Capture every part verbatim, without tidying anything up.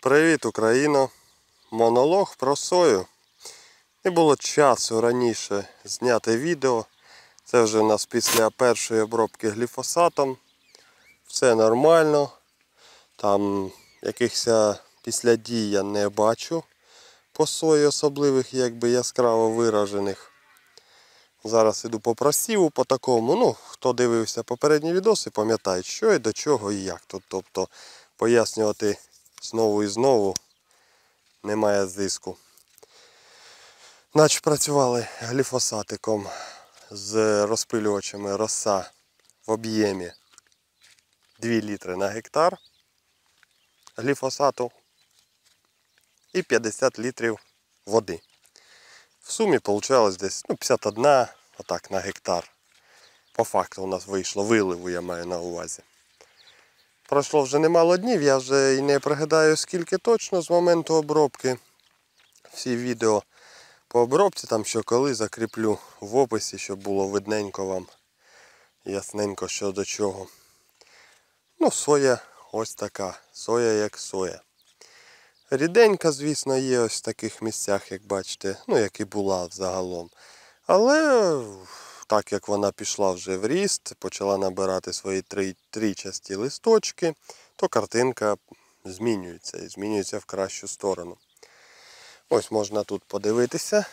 Привіт, Україно! Монолог про сою. Не було часу раніше зняти відео. Це вже у нас після першої обробки гліфосатом. Все нормально. Там якихось після дій я не бачу по сої особливих, якби яскраво виражених. Зараз іду по просіву, по такому. Ну, хто дивився попередні відоси, пам'ятає, що і до чого і як тут. Тобто пояснювати знову і знову немає зиску. Наче працювали гліфосатиком з розпилювачами роса в об'ємі два літри на гектар гліфосату і п'ятдесят літрів води. В сумі вийшло десь ну, п'ятдесят один отак, на гектар. По факту у нас вийшло виливу, я маю на увазі. Пройшло вже немало днів, я вже і не пригадаю скільки точно з моменту обробки. Всі відео по обробці, там що коли, закріплю в описі, щоб було видненько вам, ясненько що до чого. Ну, соя ось така, соя як соя. Ріденька, звісно, є ось в таких місцях, як бачите, ну як і була загалом. Але так як вона пішла вже в ріст, почала набирати свої три, тричасті листочки, то картинка змінюється і змінюється в кращу сторону. Ось можна тут подивитися.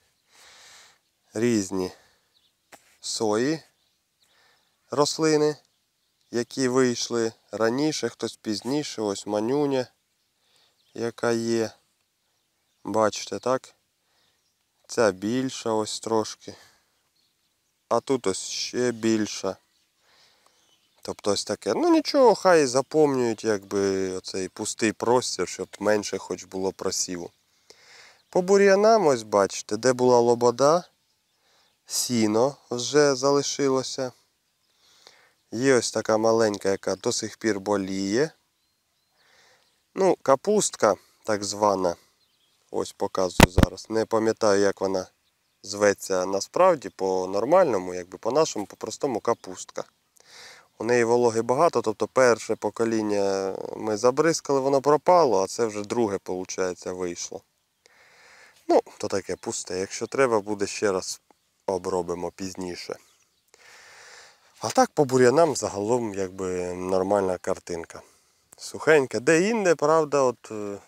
Різні сої, рослини, які вийшли раніше, хтось пізніше. Ось манюня, яка є. Бачите, так? Ця більша ось трошки. А тут ось ще більша. Тобто ось таке. Ну нічого, хай заповнюють якби оцей пустий простір, щоб менше хоч було просіву. По бур'янам ось бачите, де була лобода, сіно вже залишилося. Є ось така маленька, яка до сих пір боліє. Ну, капустка так звана. Ось показую зараз. Не пам'ятаю, як вона зветься насправді по-нормальному, якби по-нашому, по-простому капустка. У неї вологи багато, тобто перше покоління ми забризкали, воно пропало, а це вже друге, виходить, вийшло. Ну, то таке пусте. Якщо треба, буде ще раз обробимо пізніше. А так по бур'янам загалом якби нормальна картинка. Сухенька. Де-інде, правда, от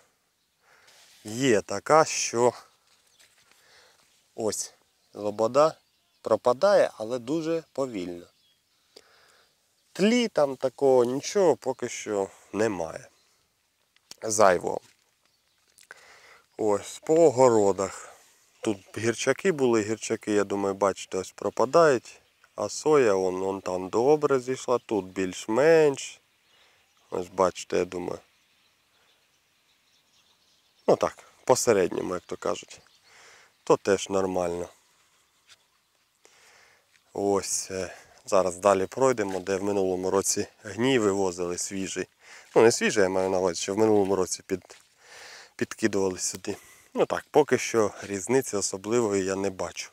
є така, що ось лобода пропадає, але дуже повільно. Тлі там такого нічого поки що немає. Зайвого. Ось, по огородах. Тут гірчаки були, гірчаки, я думаю, бачите, ось пропадають. А соя, вон, вон там добре зійшла, тут більш-менш. Ось бачите, я думаю. Ну так, посередньому, як то кажуть. То теж нормально. Ось, зараз далі пройдемо, де в минулому році гній вивозили свіжий. Ну не свіжий, я маю на увазі, що в минулому році під, підкидували сюди. Ну так, поки що різниці особливої я не бачу.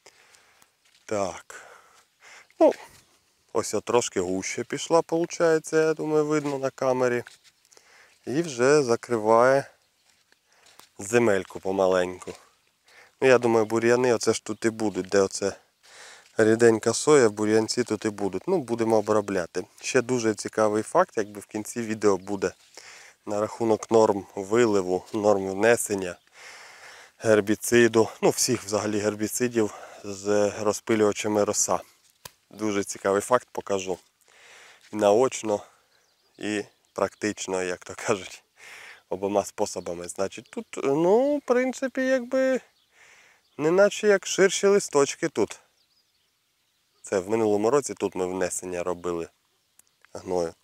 Так. Ну, ось от трошки гуще пішла, виходить, я думаю, видно на камері. І вже закриває земельку помаленьку. Ну, я думаю, бур'яни оце ж тут і будуть, де оце ріденька соя, бур'янці тут і будуть. Ну, будемо обробляти. Ще дуже цікавий факт, якби в кінці відео буде на рахунок норм виливу, норм внесення гербіциду, ну всіх взагалі гербіцидів з розпилювачами роса. Дуже цікавий факт покажу. Наочно і практично, як то кажуть, обома способами. Значить, тут, ну, в принципі, якби, неначе як ширші листочки тут. Це в минулому році тут ми внесення робили гною.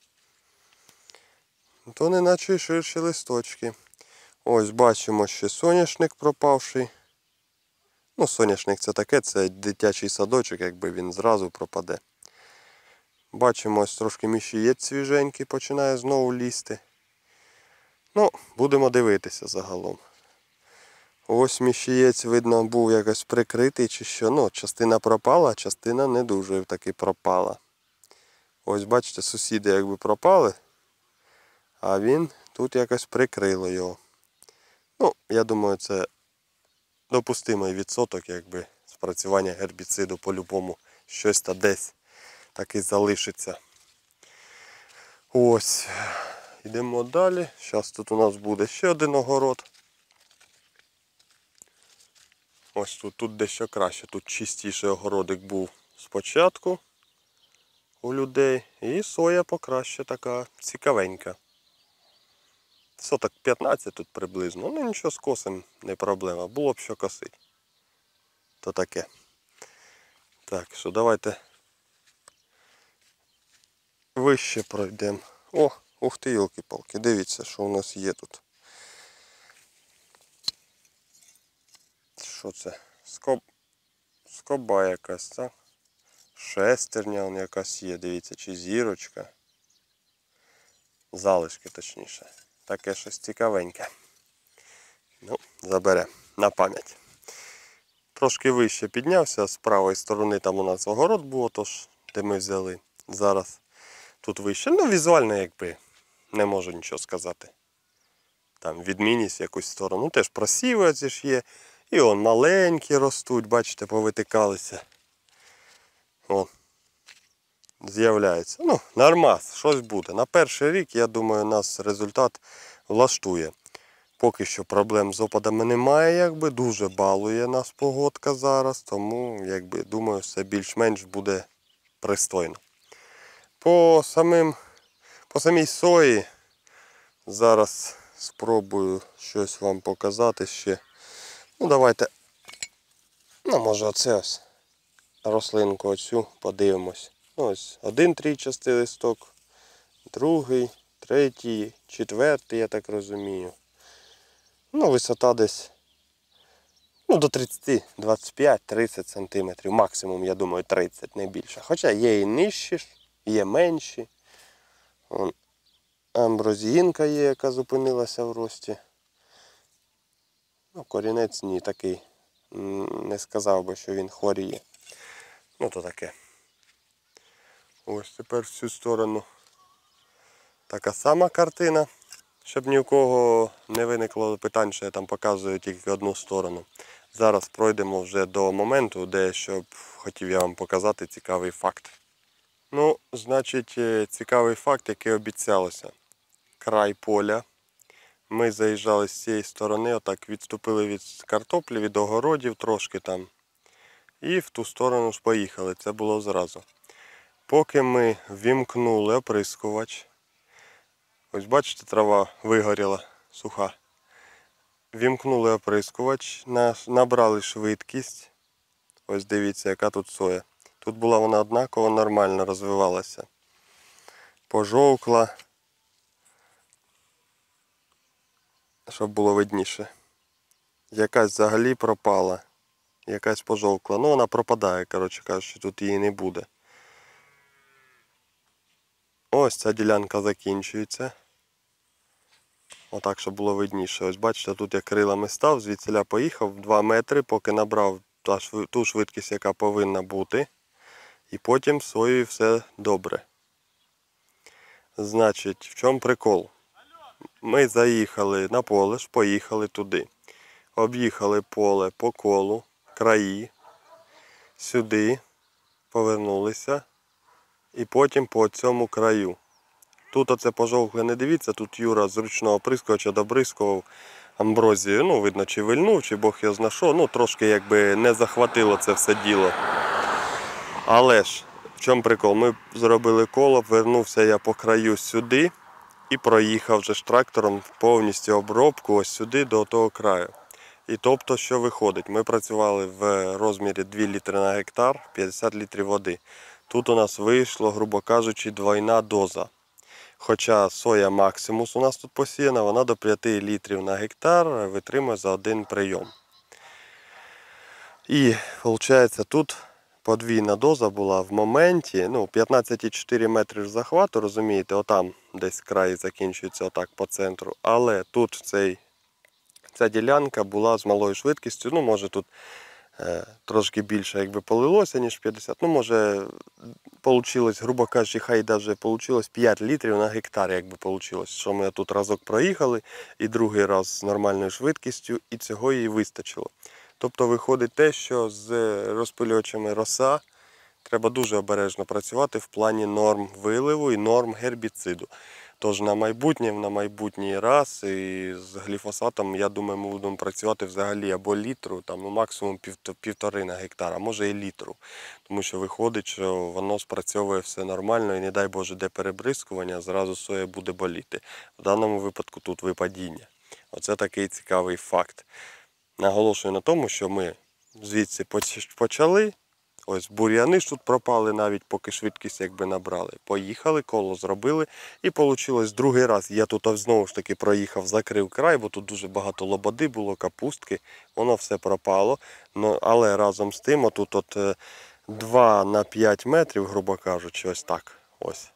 То неначе і ширші листочки. Ось бачимо, ще соняшник пропавший. Ну, соняшник це таке, це дитячий садочок, якби він зразу пропаде. Бачимо, ось трошки міщієць свіженький починає знову лізти. Ну, будемо дивитися загалом. Ось міщієць, видно, був якось прикритий чи що. Ну, частина пропала, а частина не дуже таки пропала. Ось бачите, сусіди якби пропали, а він тут якось прикрило його. Ну, я думаю, це допустимий відсоток, якби, спрацювання гербіциду по-любому. Щось та десь таки залишиться. Ось. Йдемо далі. Зараз тут у нас буде ще один огород. Ось тут, тут дещо краще. Тут чистіший огородик був спочатку у людей. І соя покраще така цікавенька. Соток п'ятнадцять тут приблизно. Ну нічого, з косим не проблема. Було б що косити. То таке. Так, що давайте вище пройдемо. О, ух ти, йолки-палки, дивіться, що у нас є тут. Що це? Скоб... Скоба якась, так? Шестерня вон якась є, дивіться, чи зірочка. Залишки, точніше. Таке щось цікавеньке. Ну, заберемо на пам'ять. Трошки вище піднявся, з правої сторони там у нас огород був, тож, де ми взяли. Зараз тут вище. Ну, візуально, якби, не можу нічого сказати. Там відмінність в якусь сторону. Теж просіви оці ж є. І он маленькі ростуть, бачите, повитикалися. О, з'являється. Ну, нормас, щось буде. На перший рік, я думаю, нас результат влаштує. Поки що проблем з опадами немає, якби, дуже балує нас погодка зараз, тому, якби, думаю, все більш-менш буде пристойно. По самим, по самій сої зараз спробую щось вам показати ще. Ну, давайте, ну, може, оце ось рослинку оцю подивимось. Ось один трійчастий листок, другий, третій, четвертий, я так розумію. Ну, висота десь, ну, до тридцять, двадцять п'ять, тридцять сантиметрів. Максимум, я думаю, тридцять, не більше. Хоча є і нижчі, є менші. Вон, амброзіїнка є, яка зупинилася в рості. Ну, корінець ні, такий. Не сказав би, що він хворіє. Ну, то таке. Ось тепер в цю сторону така сама картина. Щоб ні у кого не виникло питань, що я там показую тільки одну сторону. Зараз пройдемо вже до моменту, де щоб хотів я вам показати цікавий факт. Ну, значить, цікавий факт, який обіцялося. Край поля. Ми заїжджали з цієї сторони, отак відступили від картоплі, від огородів трошки там. І в ту сторону ж поїхали, це було зразу. Поки ми вімкнули оприскувач, ось бачите, трава вигоріла, суха. Вімкнули оприскувач, набрали швидкість. Ось дивіться, яка тут соя. Тут була вона однаково нормально розвивалася. Пожовкла, щоб було видніше. Якась взагалі пропала. Якась пожовкла. Ну, вона пропадає, коротше кажучи, тут її не буде. Ось ця ділянка закінчується. Отак, щоб було видніше. Ось бачите, тут я крилами став, звідсіля поїхав два метри, поки набрав ту швидкість, яка повинна бути. І потім соєю все добре. Значить, в чому прикол? Ми заїхали на поле, ж поїхали туди. Об'їхали поле по колу, краї, сюди, повернулися. І потім по цьому краю. Тут оце пожовкле не дивіться, тут Юра з ручного оприскувача добризкував амброзію. Ну, видно, чи вильнув, чи Бог його зна що. Ну, трошки якби не захватило це все діло. Але ж, в чому прикол? Ми зробили коло, вернувся я по краю сюди і проїхав вже ж трактором повністю обробку ось сюди до того краю. І тобто, що виходить? Ми працювали в розмірі два літри на гектар, п'ятдесят літрів води. Тут у нас вийшло, грубо кажучи, двойна доза. Хоча соя максимус у нас тут посіяна, вона до п'яти літрів на гектар витримує за один прийом. І, виходить, тут подвійна доза була в моменті, ну, п'ятнадцять цілих чотири метри захвату, розумієте, отам десь край закінчується отак по центру. Але тут цей, ця ділянка була з малою швидкістю, ну, може тут Трошки більше якби полилося, ніж п'ятдесят. Ну, може, вийшло, грубо кажучи, хай навіть вийшло п'ять літрів на гектар, якби вийшло. Що ми тут разок проїхали, і другий раз з нормальною швидкістю, і цього їй вистачило. Тобто виходить те, що з розпилювачами роса треба дуже обережно працювати в плані норм виливу і норм гербіциду. Тож на майбутнє, на майбутній раз і з гліфосатом, я думаю, ми будемо працювати взагалі або літру, там, ну, максимум пів, півтори на гектар, а може і літру. Тому що виходить, що воно спрацьовує все нормально і не дай Боже, де перебризкування, зразу соя буде боліти. В даному випадку тут випадіння. Оце такий цікавий факт. Наголошую на тому, що ми звідси почали. Ось бур'яни ж тут пропали навіть поки швидкість якби набрали. Поїхали, коло зробили і вийшло другий раз. Я тут знову ж таки проїхав, закрив край, бо тут дуже багато лободи було, капустки. Воно все пропало. Ну, але разом з тим, отут от два на п'ять метрів, грубо кажучи, ось так. Ось.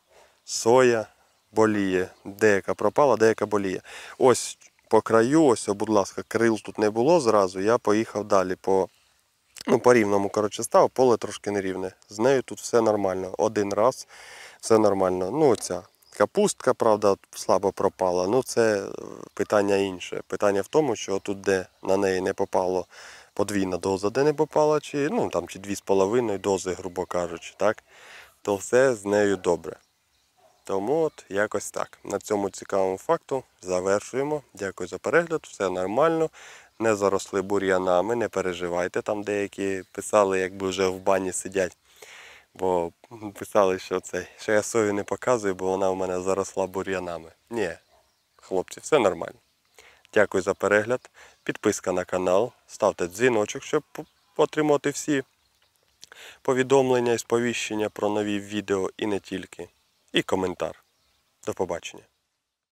Соя боліє. Деяка пропала, деяка боліє. Ось по краю, ось, будь ласка, крил тут не було зразу. Я поїхав далі по... Ну, по рівному, коротше, став, поле трошки нерівне. З нею тут все нормально. Один раз все нормально. Ну, ця капустка, правда, слабо пропала. Ну, це питання інше. Питання в тому, що тут, де на неї не попало подвійна доза, де не попала, чи, ну, там, чи дві з половиною дози, грубо кажучи, так, то все з нею добре. Тому от якось так. На цьому цікавому факту завершуємо. Дякую за перегляд, все нормально. Не заросли бур'янами, не переживайте. Там деякі писали, якби вже в бані сидять. Бо писали, що це, що я сою не показую, бо вона в мене заросла бур'янами. Ні, хлопці, все нормально. Дякую за перегляд. Підписка на канал. Ставте дзвіночок, щоб отримати всі повідомлення і сповіщення про нові відео і не тільки. І коментар. До побачення.